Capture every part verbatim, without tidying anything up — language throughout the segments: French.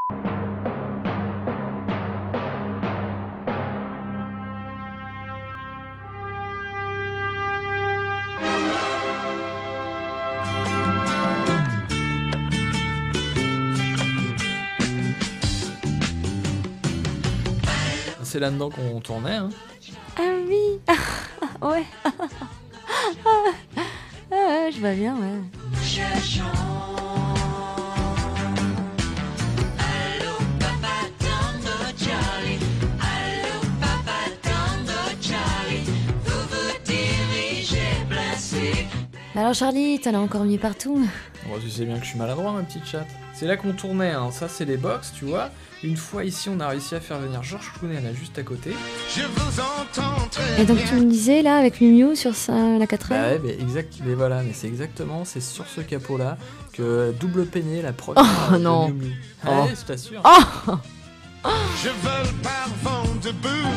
C'est là-dedans qu'on tournait, hein. Ah oui. Ouais. Ah, je vois bien, ouais. Alors Charlie, t'en as encore mis partout. Bon, tu sais bien que je suis maladroit, ma petite chatte. C'est là qu'on tournait, hein. Ça c'est les box, tu vois. Une fois ici, on a réussi à faire venir Georges Clooney là juste à côté. Je vous entends très Et donc tu me disais là avec Miu Miu sur sa, la quatre Bah L. ouais, mais exact, mais voilà, mais c'est exactement, c'est sur ce capot là que Double Peiné, la première. Oh, de non. Miu Miu. Oh. Ouais, je t'assure. Oh. Je vole par vent debout.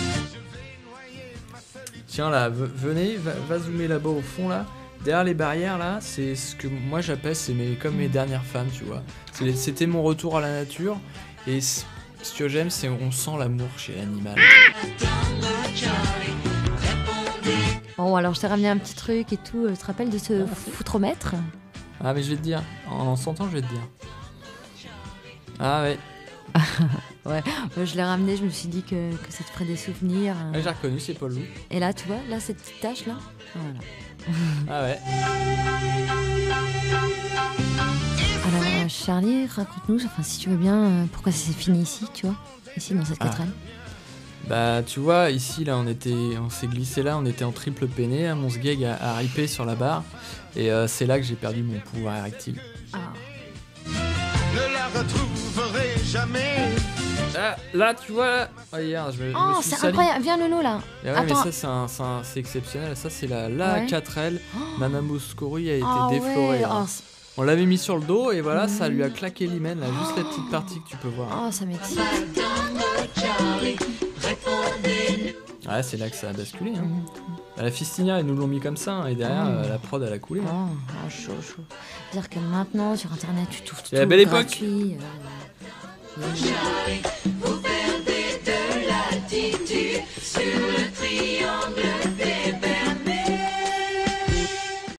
Tiens là, v- venez, va, va zoomer là-bas au fond là. Derrière les barrières là, c'est ce que moi j'appelle, c'est mes, comme mes dernières femmes, tu vois. C'est- C'était mon retour à la nature. Et c- ce que j'aime, c'est on sent l'amour chez l'animal. Bon alors je t'ai ramené un petit truc et tout. Tu te rappelles de ce foutromètre? Ah mais je vais te dire, en s'entendant je vais te dire. Ah ouais, Ouais, je l'ai ramené, je me suis dit que, que ça te ferait des souvenirs. ouais j'ai reconnu, c'est Paul Loup. Et là, tu vois, là, cette petite tache là. Voilà. Ah ouais. Alors euh, Charlie, raconte-nous, enfin si tu veux bien, euh, pourquoi ça s'est fini ici, tu vois, ici dans cette Ah. quatre L. Bah tu vois, ici là on était, on s'est glissé là, on était en triple peiné, hein, mon sgeg a, a ripé sur la barre. Et euh, c'est là que j'ai perdu mon pouvoir érectile. Ah. Ne la retrouverai jamais. Ah, là tu vois, là, regarde, je me, je me Oh, suis c'est sali. incroyable, viens Lolo là. Et ouais, Attends. mais ça c'est un, c'est un- c'est exceptionnel, ça c'est la, la Ouais. quatre L, Madame Mouskouri a été Ah déflorée. ouais, hein. oh, c'est- On l'avait mis sur le dos et voilà, ça Mhm. lui a claqué l'hymen, là, juste la petite partie que tu peux voir. oh, ça m'excite. Ouais, c'est là que ça a basculé. Hein. Mhm. Bah, la fistinière, ils nous l'ont mis comme ça, hein, et derrière, Mhm. euh, la prod, elle a coulé. Oh, hein. oh, chaud, chaud. C'est-à-dire que maintenant, sur internet, tu trouves tout C'est la belle époque. gratuit. euh,